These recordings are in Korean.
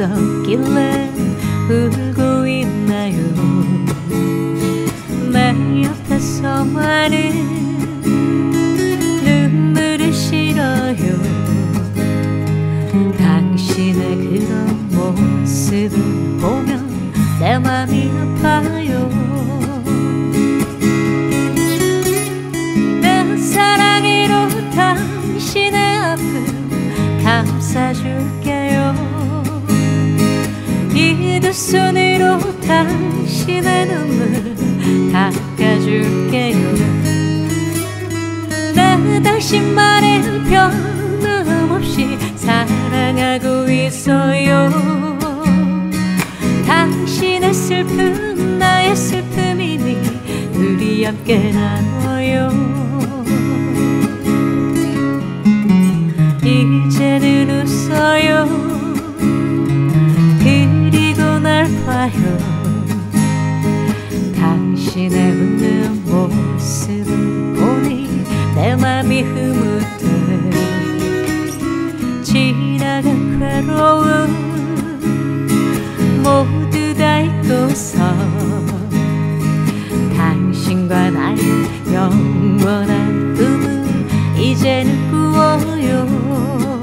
있었길래 울고 있나요? 내 옆에서만은 눈물을 실어요. 당신의 그런 모습을 보면 내 맘이 아파요. 내 사랑으로 당신의 아픔 감싸줄게요. 이 두 손으로 당신의 눈물 닦아줄게요. 나 당신만을 변함없이 사랑하고 있어요. 당신의 슬픔 나의 슬픔이니 우리 함께 나눠요. 이제는 웃어요. 그리고 날 봐요. 당신의 웃는 모습을 보니 내 맘이 흐뭇해. 지나간 괴로움 모두 다 잊고서 당신과 나의 영원한 꿈을 이제는 꾸어요.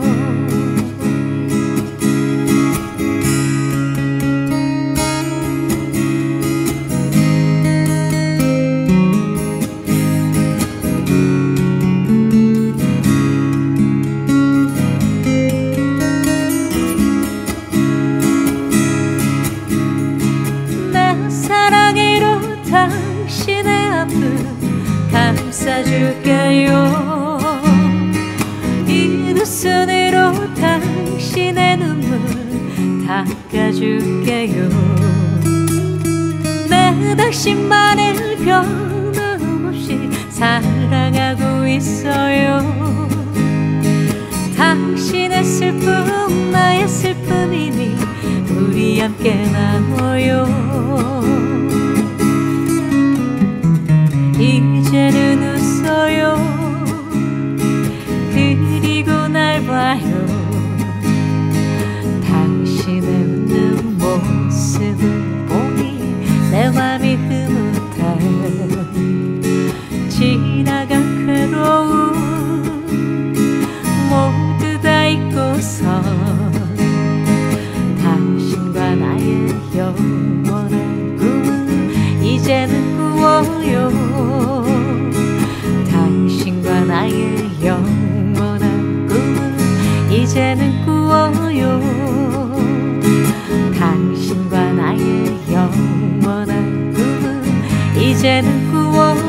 당신의 아픔 감싸줄게요. 이 두 손으로 당신의 눈물 닦아줄게요. 내 당신만을 변함없이 사랑하고 있어요. 당신의 슬픔 나의 슬픔이니 우리 함께 나눠요. 이제는 웃어요. 그리고 날 봐요. 당신의 웃는 모습을 보니 내 맘이 흐뭇해. 지나간 괴로움 모두 다 잊고서 당신과 나의 영원한 꿈을 이제는 꾸어요. 당신과 나의 영원한 꿈을 이제는 꾸어요. 당신과 나의 영원한 꿈을 이제는 꾸어요.